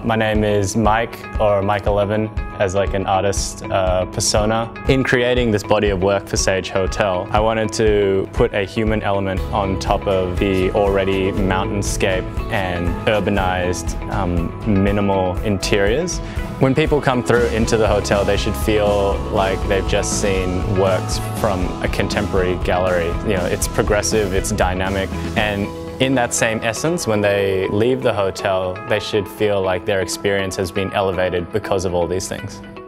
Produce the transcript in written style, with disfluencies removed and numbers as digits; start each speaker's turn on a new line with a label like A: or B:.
A: My name is Mike, or Mike 11, as like an artist persona. In creating this body of work for Sage Hotel, I wanted to put a human element on top of the already mountainscape and urbanized, minimal interiors. When people come through into the hotel, they should feel like they've just seen works from a contemporary gallery. You know, it's progressive, it's dynamic, and in that same essence, when they leave the hotel, they should feel like their experience has been elevated because of all these things.